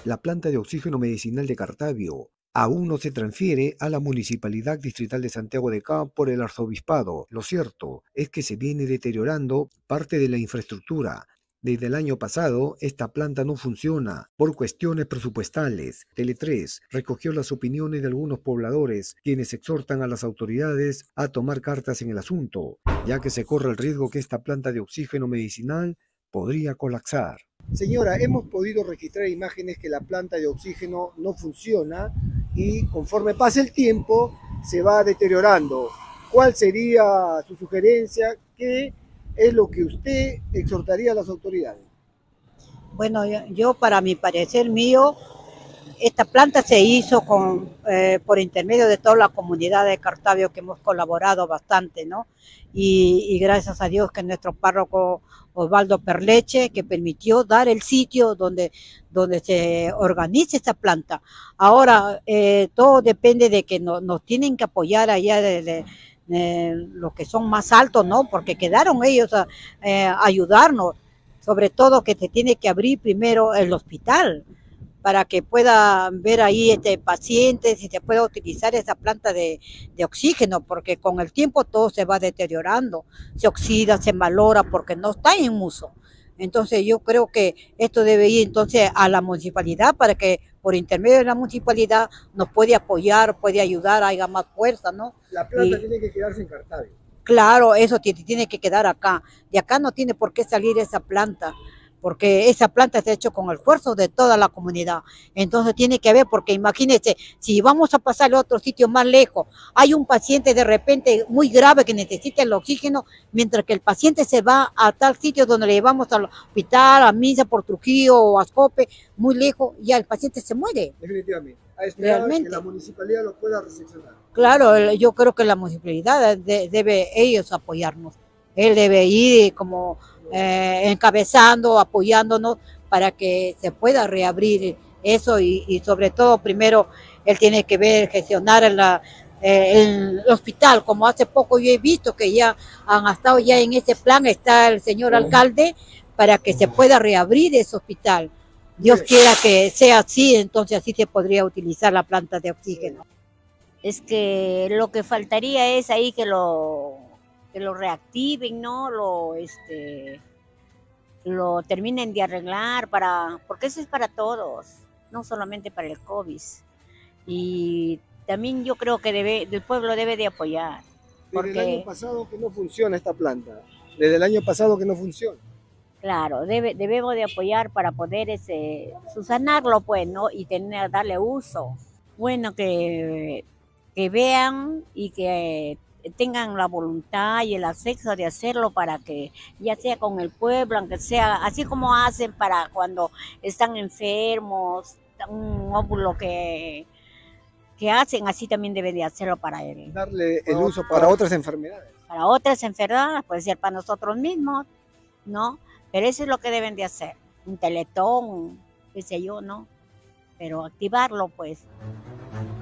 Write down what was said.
la planta de oxígeno medicinal de Cartavio aún no se transfiere a la Municipalidad Distrital de Santiago de Ca por el Arzobispado. Lo cierto es que se viene deteriorando parte de la infraestructura. Desde el año pasado, esta planta no funciona por cuestiones presupuestales. Tele3 recogió las opiniones de algunos pobladores, quienes exhortan a las autoridades a tomar cartas en el asunto, ya que se corre el riesgo que esta planta de oxígeno medicinal podría colapsar. Señora, hemos podido registrar imágenes que la planta de oxígeno no funciona y conforme pasa el tiempo se va deteriorando. ¿Cuál sería su sugerencia? ¿Qué es lo que usted exhortaría a las autoridades? Bueno, yo para mi parecer mío, esta planta se hizo por intermedio de toda la comunidad de Cartavio que hemos colaborado bastante, ¿no? Y gracias a Dios que nuestro párroco Osvaldo Perleche, que permitió dar el sitio donde se organice esta planta. Ahora, todo depende de que nos tienen que apoyar allá de los que son más altos, ¿no? Porque quedaron ellos a ayudarnos, sobre todo que se tiene que abrir primero el hospital, para que pueda ver ahí pacientes y se pueda utilizar esa planta de oxígeno, porque con el tiempo todo se va deteriorando, se oxida, se malora porque no está en uso. Entonces yo creo que esto debe ir entonces a la municipalidad para que por intermedio de la municipalidad nos puede apoyar, puede ayudar, haya más fuerza, ¿no? La planta tiene que quedarse en Cartavio. Claro, eso tiene que quedar acá. De acá no tiene por qué salir esa planta, porque esa planta se ha hecho con el esfuerzo de toda la comunidad. Entonces tiene que haber, porque imagínense, si vamos a pasar a otro sitio más lejos, hay un paciente de repente muy grave que necesita el oxígeno, mientras que el paciente se va a tal sitio donde le llevamos al hospital, a Misa por Trujillo o a Ascope, muy lejos, ya el paciente se muere. Definitivamente. A esperar que la municipalidad lo pueda recepcionar. Claro, yo creo que la municipalidad debe ellos apoyarnos. Él debe ir como encabezando, apoyándonos para que se pueda reabrir eso y sobre todo primero él tiene que ver, gestionar el hospital, como hace poco yo he visto que ya han estado ya en ese plan, está el señor alcalde para que se pueda reabrir ese hospital. Dios quiera que sea así, entonces así se podría utilizar la planta de oxígeno. Es que lo que faltaría es ahí que lo reactiven, ¿no? Lo terminen de arreglar porque eso es para todos, no solamente para el COVID. Y también yo creo que el pueblo debe de apoyar. Desde el año pasado que no funciona esta planta. Desde el año pasado que no funciona. Claro, debemos de apoyar para poder subsanarlo, pues, ¿no? Y darle uso. Bueno, que vean y que tengan la voluntad y el acceso de hacerlo para que ya sea con el pueblo, aunque sea así como hacen para cuando están enfermos, un óvulo que hacen, así también deben de hacerlo para él. Darle el uso para otras enfermedades. Para otras enfermedades, puede ser para nosotros mismos, ¿no? Pero eso es lo que deben de hacer, un teletón, qué sé yo, ¿no? Pero activarlo, pues.